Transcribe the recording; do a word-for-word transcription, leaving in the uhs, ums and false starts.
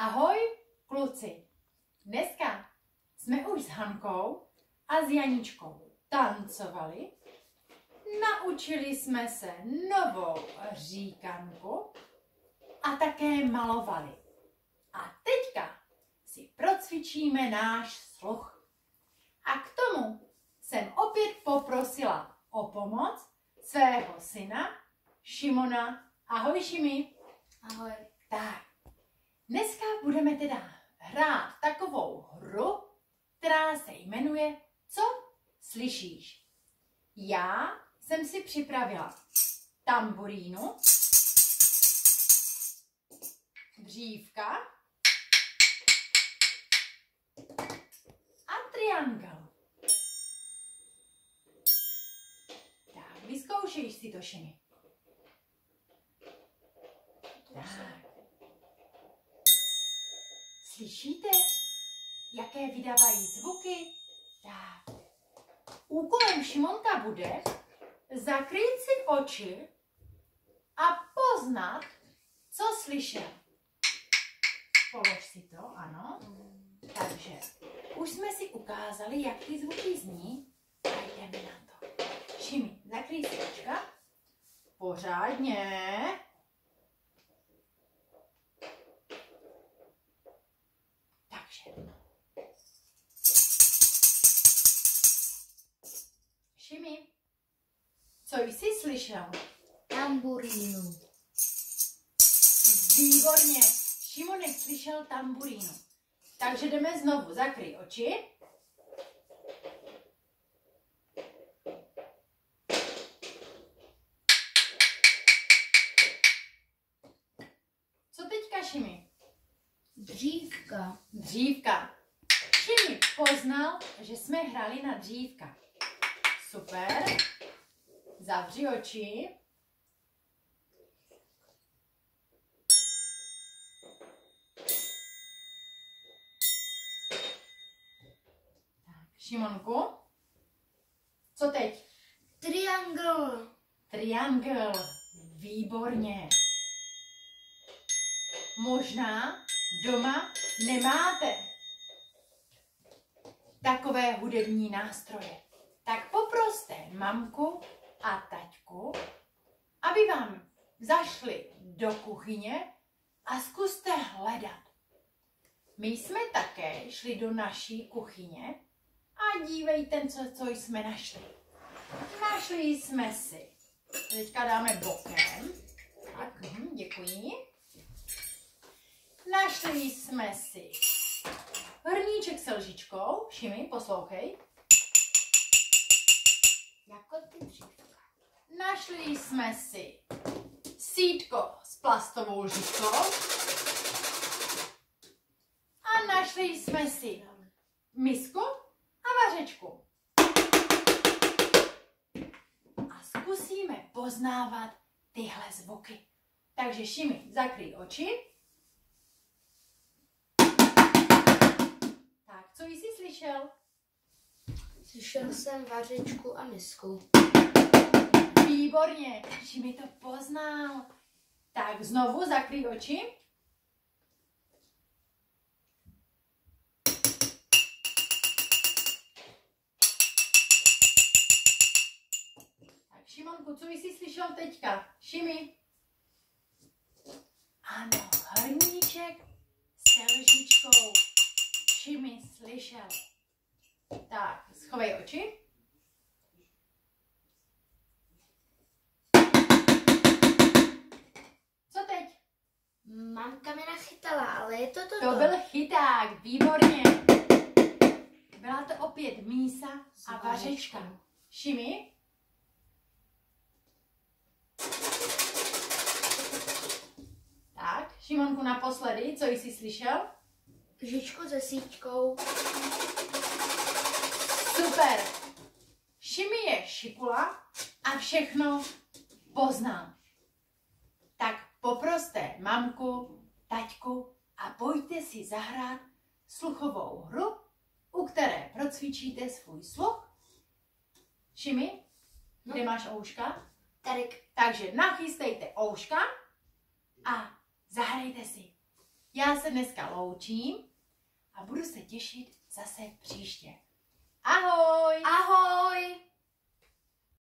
Ahoj, kluci. Dneska jsme už s Hankou a s Janičkou tancovali. Naučili jsme se novou říkanku a také malovali. A teďka si procvičíme náš sluch. A k tomu jsem opět poprosila o pomoc svého syna Šimona. Ahoj, Šimi. Ahoj. Tak, dneska budeme teda hrát takovou hru, která se jmenuje Co slyšíš? Já jsem si připravila tamburínu, dřívka a triangel. Tak, vyzkoušej si to, Šimi. Tak. Slyšíte, jaké vydávají zvuky? Tak. Úkolem Šimonka bude zakrýt si oči a poznat, co slyšel. Polož si to, ano. Takže už jsme si ukázali, jak ty zvuky zní a jdeme na to. Šimi, zakrýj si očka. Pořádně. Šimi, co jsi slyšel? Tamburínu. Výborně. Šimonek slyšel tamburínu. Takže jdeme znovu. Zakryj oči. Co teďka, Šimi? Dřívka. Dřívka. Šimi poznal, že jsme hráli na dřívka. Super. Zavři oči. Tak, Šimonku. Co teď? Triangl. Triangel. Výborně. Možná doma nemáte takové hudební nástroje. Tak poproste mamku a taťku, aby vám zašli do kuchyně a zkuste hledat. My jsme také šli do naší kuchyně a dívejte, co, co jsme našli. Našli jsme si, teďka dáme bokem, tak, hm, děkuji. Našli jsme si hrníček s lžičkou. Šimi, poslouchej. Jako ty dřívka. Našli jsme si sítko s plastovou lžičkou. A našli jsme si misku a vařečku. A zkusíme poznávat tyhle zvuky. Takže Šimi, zakryj oči. Tak, co jsi slyšel? Slyšel jsem vařečku a misku. Výborně, Šimi to poznal. Tak znovu zakryj oči. Tak Šimonku, co jsi slyšel teďka? Šimi. Ano, hrníček s lžičkou. Šimi slyšel. Tak, schovej oči. Co teď? Mamka mě nachytala, ale je to toto. To byl chyták, výborně. Byla to opět mísa a vařečka. Šimi? Tak, Šimonku naposledy, co jsi slyšel? Lžičku se síťkou. Super. Šimi je šikula a všechno poznal. Tak poproste mamku, taťku a pojďte si zahrát sluchovou hru, u které procvičíte svůj sluch. Šimi, kde No. máš ouška? Tady. Takže nachystejte ouška a zahrajte si. Já se dneska loučím a budu se těšit zase příště. Ahoj!